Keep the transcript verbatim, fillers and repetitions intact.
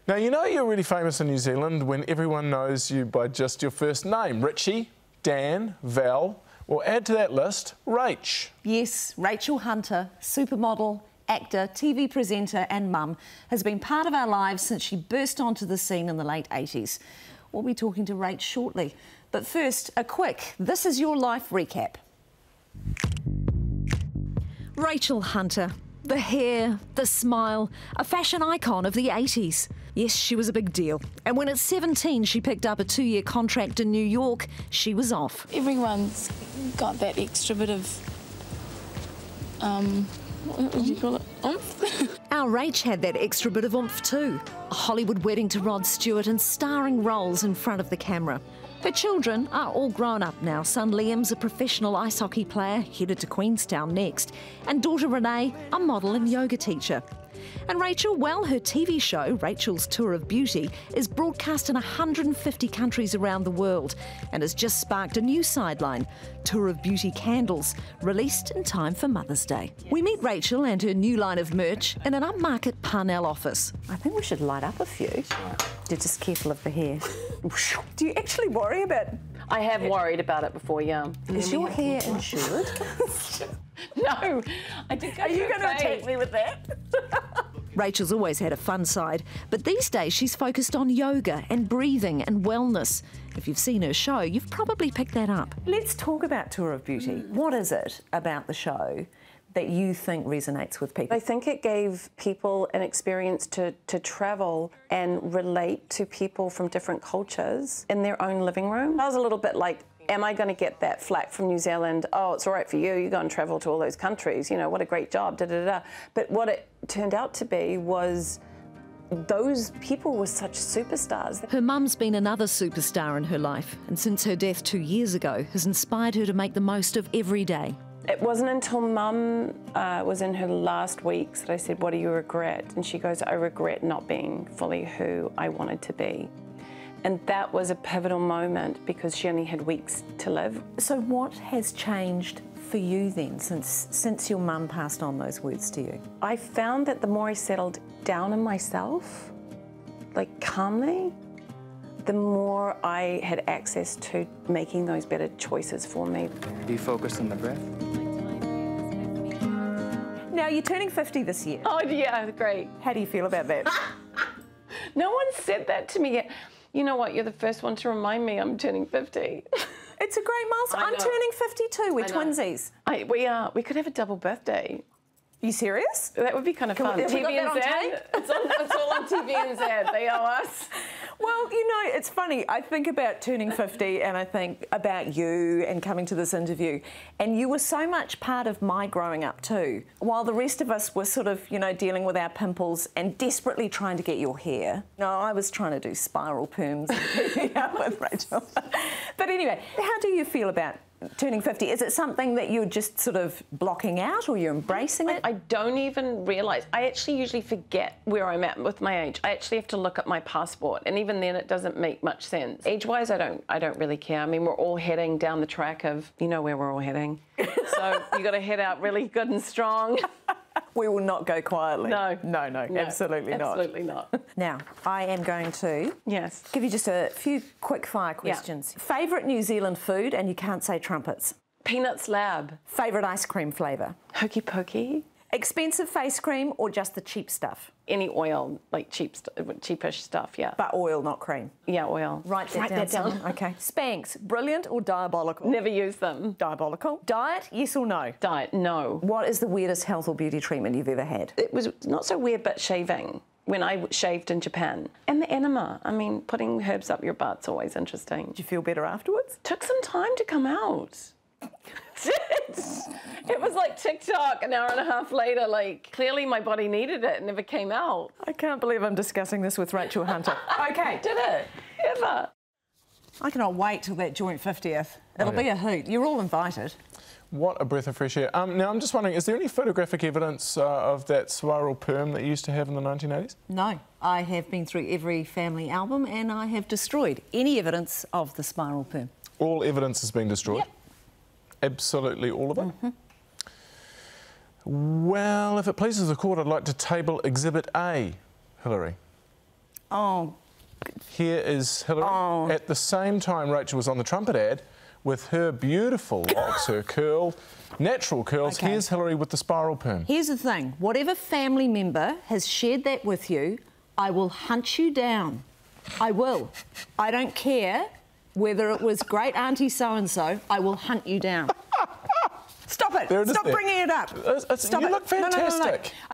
Now, you know you're really famous in New Zealand when everyone knows you by just your first name. Richie, Dan, Val. Well, add to that list, Rach. Yes, Rachel Hunter, supermodel, actor, T V presenter and mum, has been part of our lives since she burst onto the scene in the late eighties. We'll be talking to Rach shortly. But first, a quick This Is Your Life recap. Rachel Hunter. The hair, the smile, a fashion icon of the eighties. Yes, she was a big deal. And when at seventeen she picked up a two-year contract in New York, she was off. Everyone's got that extra bit of, um, what would you call it, oomph? Our Rach had that extra bit of oomph too. A Hollywood wedding to Rod Stewart and starring roles in front of the camera. Her children are all grown up now. Son Liam's a professional ice hockey player, headed to Queenstown next, and daughter Renee, a model and yoga teacher. And Rachel, well, her T V show, Rachel's Tour of Beauty, is broadcast in one hundred fifty countries around the world and has just sparked a new sideline, Tour of Beauty Candles, released in time for Mother's Day. We meet Rachel and her new line of merch in an upmarket Parnell office. I think we should light up a few. You're just careful of the hair. Do you actually worry about... I have worried about it before, yeah. Is your hair insured? No, I think. Are you going to attack me with that? Rachel's always had a fun side, but these days she's focused on yoga and breathing and wellness. If you've seen her show, you've probably picked that up. Let's talk about Tour of Beauty. What is it about the show that you think resonates with people? I think it gave people an experience to, to travel and relate to people from different cultures in their own living room. I was a little bit like, am I going to get that flack from New Zealand? Oh, it's all right for you, you go and travel to all those countries, you know, what a great job, da da da. But what it turned out to be was those people were such superstars. Her mum's been another superstar in her life, and since her death two years ago, has inspired her to make the most of every day. It wasn't until Mum uh, was in her last weeks that I said, what do you regret? And she goes, I regret not being fully who I wanted to be. And that was a pivotal moment because she only had weeks to live. So what has changed for you then since, since your mum passed on those words to you? I found that the more I settled down in myself, like calmly, the more I had access to making those better choices for me. Be focused on the breath. Now, you're turning fifty this year. Oh, yeah, great. How do you feel about that? No one said that to me yet. You know what? You're the first one to remind me I'm turning fifty. It's a great milestone. I'm turning fifty-two. We're twinsies. I, we are. We could have a double birthday. Are you serious? That would be kind of fun. Have we got that on tape? It's, on, it's all on T V N Z. They owe us. Well, you know, it's funny. I think about turning fifty and I think about you and coming to this interview. And you were so much part of my growing up too. While the rest of us were sort of, you know, dealing with our pimples and desperately trying to get your hair. No, I was trying to do spiral perms with Rachel. But anyway, how do you feel about turning fifty? Is it something that you're just sort of blocking out or you're embracing it? I don't even realise. I actually usually forget where I'm at with my age. I actually have to look at my passport, and even then it doesn't make much sense. Age-wise, I don't I don't really care. I mean, we're all heading down the track of, you know where we're all heading. So you got to head out really good and strong. We will not go quietly. No. No, no, no absolutely not. Absolutely not. Now, I am going to yes. give you just a few quick fire questions. Yeah. Favourite New Zealand food, and you can't say trumpets. Peanuts Lab. Favourite ice cream flavour. Hokey Pokey. Expensive face cream or just the cheap stuff? Any oil, like cheap, st cheapish stuff, yeah. But oil, not cream? Yeah, oil. Write that Write down. That down. Okay. Spanx, brilliant or diabolical? Never use them. Diabolical. Diet, yes or no? Diet, no. What is the weirdest health or beauty treatment you've ever had? It was not so weird, but shaving. When I shaved in Japan. And the enema. I mean, putting herbs up your butt's always interesting. Did you feel better afterwards? Took some time to come out. It was like TikTok an hour and a half later, like clearly my body needed it and never came out. I can't believe I'm discussing this with Rachel Hunter. Okay. Did it? Ever. I cannot wait till that joint fiftieth. It'll okay. be a hoot. You're all invited. What a breath of fresh air. Um, now, I'm just wondering, is there any photographic evidence uh, of that spiral perm that you used to have in the nineteen eighties? No. I have been through every family album and I have destroyed any evidence of the spiral perm. All evidence has been destroyed? Yep. Absolutely all of it? Mm-hmm. Well, if it pleases the court, I'd like to table Exhibit A, Hilary. Oh. Here is Hillary. Oh. At the same time, Rachel was on the trumpet ad with her beautiful locks, her curl, natural curls. Okay. Here's Hillary with the spiral perm. Here's the thing. Whatever family member has shared that with you, I will hunt you down. I will. I don't care whether it was great auntie so-and-so, I will hunt you down. Stop it. There it is Stop there. bringing it up. It's, it's, Stop you it. look No, no, no, no, no. fantastic.